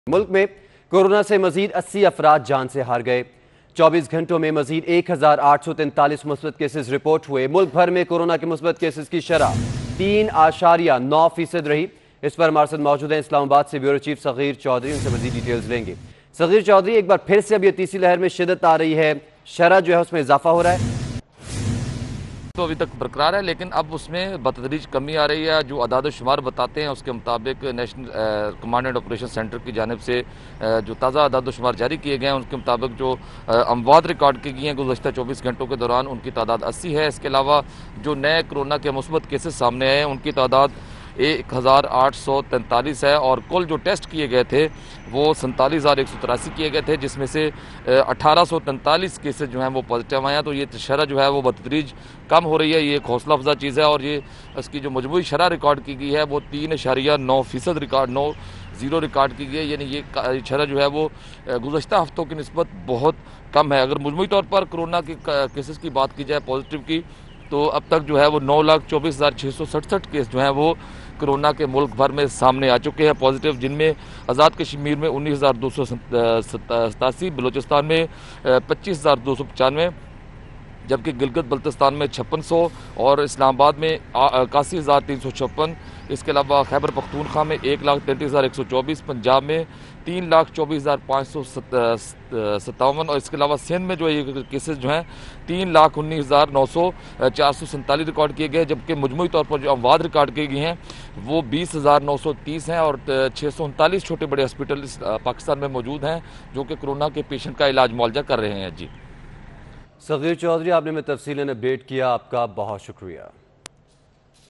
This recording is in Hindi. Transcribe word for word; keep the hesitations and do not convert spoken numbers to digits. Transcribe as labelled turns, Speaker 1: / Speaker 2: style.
Speaker 1: मुल्क में कोरोना से मजीद अस्सी अफराद जान से हार गए। चौबीस घंटों में मजीद एक हजार आठ सौ तैंतालीस मुस्बत केसेस रिपोर्ट हुए। मुल्क भर में कोरोना के मुस्बत केसेस की शरह तीन आशारिया नौ फीसद रही। इस पर हमारे साथ मौजूद हैं इस्लामाबाद से ब्यूरो चीफ सगीर चौधरी, उनसे मजीद डिटेल्स लेंगे। सगीर चौधरी, एक बार फिर से अब ये तीसरी लहर में शिद्दत आ रही है, शरह जो है उसमें इजाफा हो रहा है?
Speaker 2: तो अभी तक बरकरार है, लेकिन अब उसमें बतदरीज कमी आ रही है। जो अदाद शुमार बताते हैं उसके मुताबिक national command and operation centre की जानिब से जो ताज़ा अदाद शुमार जारी किए गए हैं उनके मुताबिक जो अमवात रिकॉर्ड की गई हैं गुज़श्ता चौबीस घंटों के दौरान उनकी तादाद अस्सी है। इसके अलावा जो नए कोरोना के मुस्बत केसेस सामने आए हैं उनकी तादाद एक हज़ार आठ सौ तैंतालीस है और कुल जो टेस्ट किए गए थे वो सैंतालीस हज़ार एक सौ तिरासी किए गए थे, जिसमें से अठारह सौ तैंतालीस केसेज जो हैं वो पॉजिटिव आए हैं। तो ये शरह जो है वो बतदरीज कम हो रही है, ये एक हौसला अफजा चीज़ है। और ये इसकी जो मजमूई शरह रिकॉर्ड की गई है वो तीन इशारिया नौ फीसद रिकॉर्ड नौ ज़ीरो रिकॉर्ड की गई है, यानी ये शरह जो है वो गुज़श्ता हफ्तों की निस्बत बहुत कम है। अगर मजमूई तौर पर कोरोना के केसेस की बात की जाए पॉजिटिव की, तो अब तक जो है वो नौ लाख चौबीस हज़ार छः सौ सड़सठ केस जो हैं वो कोरोना के मुल्क भर में सामने आ चुके हैं पॉजिटिव, जिनमें आज़ाद कश्मीर में उन्नीस हज़ार दो सौ सतासी, बलूचिस्तान में पच्चीस हज़ार दो सौ पचानवे, जबकि गिलगित बल्तिस्तान में छप्पन सौ और इस्लामाबाद में इक्यासी हज़ार तीन सौ छप्पन। इसके अलावा खैबर पख्तूनख्वा में एक लाख तैंतीस हज़ार एक सौ चौबीस, पंजाब में तीन लाख चौबीस हज़ार पाँच सौ सत्तावन और इसके अलावा सिंध में जो ये केसेस जो हैं तीन लाख उन्नीस हज़ार नौ सौ चार सौ सैंतालीस रिकॉर्ड किए गए, जबकि मजमूई तौर पर जो अमवात रिकॉर्ड की गई हैं वो बीस हज़ार नौ सौ तीस हैं और छः सौ उनतालीस छोटे बड़े हॉस्पिटल पाकिस्तान में मौजूद हैं जो कि कोरोना के पेशेंट का इलाज मुआवजा कर रहे हैं। जी
Speaker 1: सगीर चौधरी, आपने में तफसीलन अपडेट किया, आपका बहुत शुक्रिया।